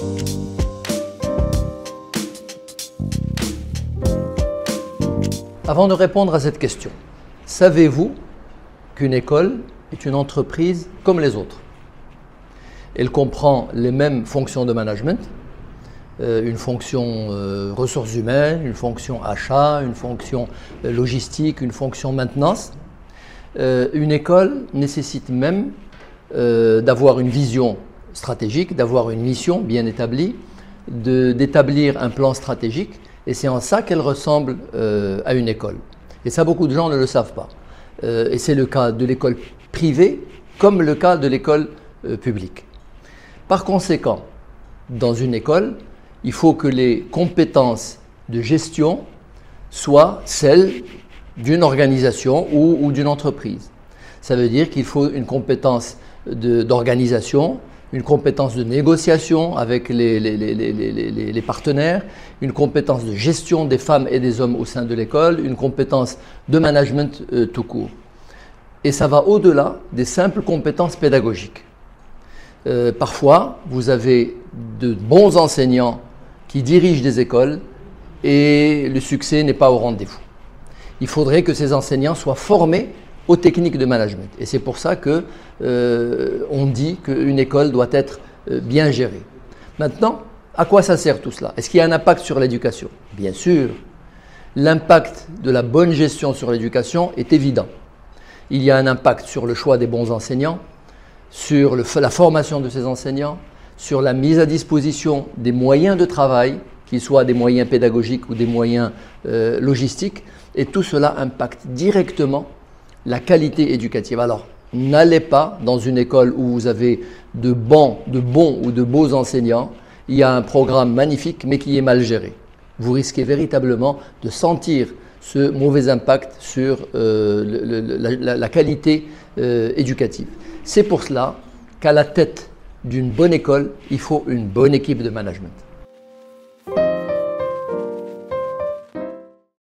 Avant de répondre à cette question, savez-vous qu'une école est une entreprise comme les autres? Elle comprend les mêmes fonctions de management, une fonction ressources humaines, une fonction achat, une fonction logistique, une fonction maintenance. Une école nécessite même d'avoir une vision stratégique, d'avoir une mission bien établie, d'établir un plan stratégique, et c'est en ça qu'elle ressemble à une école. Et ça, beaucoup de gens ne le savent pas. Et c'est le cas de l'école privée comme le cas de l'école publique. Par conséquent, dans une école, il faut que les compétences de gestion soient celles d'une organisation ou d'une entreprise. Ça veut dire qu'il faut une compétence d'organisation, une compétence de négociation avec les partenaires, une compétence de gestion des femmes et des hommes au sein de l'école, une compétence de management tout court. Et ça va au-delà des simples compétences pédagogiques. Parfois, vous avez de bons enseignants qui dirigent des écoles et le succès n'est pas au rendez-vous. Il faudrait que ces enseignants soient formés aux techniques de management. Et c'est pour ça qu'on dit qu'une école doit être bien gérée. Maintenant, à quoi ça sert tout cela? Est-ce qu'il y a un impact sur l'éducation? Bien sûr. L'impact de la bonne gestion sur l'éducation est évident. Il y a un impact sur le choix des bons enseignants, sur la formation de ces enseignants, sur la mise à disposition des moyens de travail, qu'ils soient des moyens pédagogiques ou des moyens logistiques, et tout cela impacte directement la qualité éducative. Alors, n'allez pas dans une école où vous avez de bons ou de beaux enseignants, il y a un programme magnifique mais qui est mal géré. Vous risquez véritablement de sentir ce mauvais impact sur la qualité éducative. C'est pour cela qu'à la tête d'une bonne école, il faut une bonne équipe de management.